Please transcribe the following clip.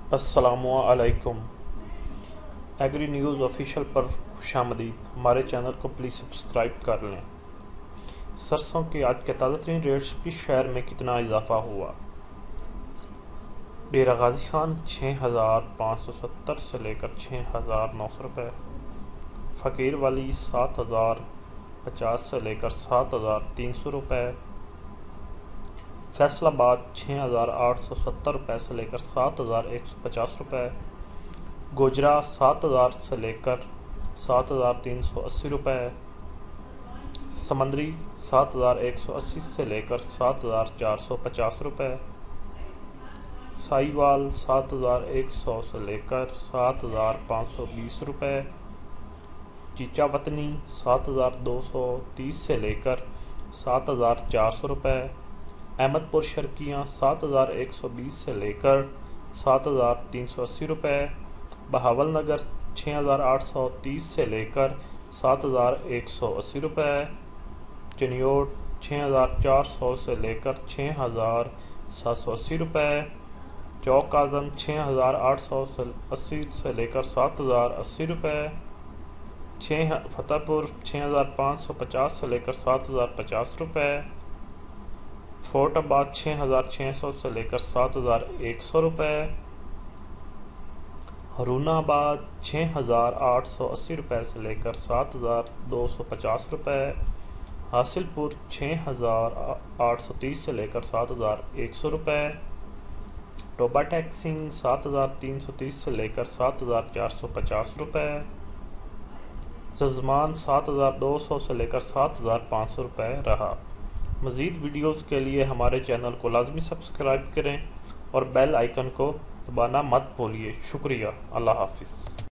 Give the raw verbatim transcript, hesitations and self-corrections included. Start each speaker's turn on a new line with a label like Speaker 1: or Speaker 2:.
Speaker 1: अस्सलामुअलैकुम। Agree news official पर खुशामदीद। हमारे चैनल को प्लीज़ सब्सक्राइब कर लें। सरसों के आज के ताज़ा तरीन रेट्स किस शहर में कितना इजाफा हुआ? डेरा गाजी खान छः हज़ार पाँच सौ सत्तर से लेकर छः हज़ार नौ सौ रुपये, फ़कीर वाली सात हज़ार पचास से लेकर सात हज़ार तीन सौ रुपये, फैसलाबाद छः हज़ार आठ सौ सत्तर रुपये से लेकर सात हज़ार एक सौ पचास रुपये, गोजरा सात हज़ार से लेकर सात हज़ार तीन सौ अस्सी रुपये, समंदरी सात हज़ार एक सौ अस्सी से लेकर सात हज़ार चार सौ पचास रुपये, साहिवाल सात हज़ार एक सौ से लेकर सात हज़ार पाँच सौ बीस रुपये, चीचा वतनी सात हज़ार दो सौ तीस से लेकर सात हज़ार चार सौ रुपये, अहमदपुर शर्कियाँ सात हज़ार एक सौ बीस से लेकर सात हज़ार तीन सौ अस्सी रुपये, बहावल नगर छः हज़ार आठ सौ तीस से लेकर सात हज़ार एक सौ अस्सी रुपये, चनियोट छः हज़ार चार सौ से लेकर छः हज़ार सात सौ अस्सी रुपये, चौक आज़म छः हज़ार आठ सौ अस्सी से लेकर सात हज़ार अस्सी रुपये, छः फतेहपुर छः हज़ार पाँच सौ पचास से लेकर सात हज़ार पचास रुपये, फोर्टाबाद छः हज़ार छः सौ से लेकर सात हज़ार एक सौ रुपये, हरूनाबाद छः हज़ार आठ सौ अस्सी रुपये से लेकर सात हज़ार दो सौ पचास रुपये, हासिलपुर छः हज़ार आठ सौ तीस से लेकर सात हज़ार एक सौ रुपये, टोबा टैक्सिंग सात हज़ार तीन सौ तीस से लेकर सात हज़ार चार सौ पचास रुपये, जजमान सात हज़ार दो सौ से लेकर सात हज़ार पाँच सौ रुपये रहा। मज़ीद वीडियोज़ के लिए हमारे चैनल को लाजमी सब्सक्राइब करें और बेल आइकन को दबाना मत भूलिए। शुक्रिया। अल्लाह हाफिज़।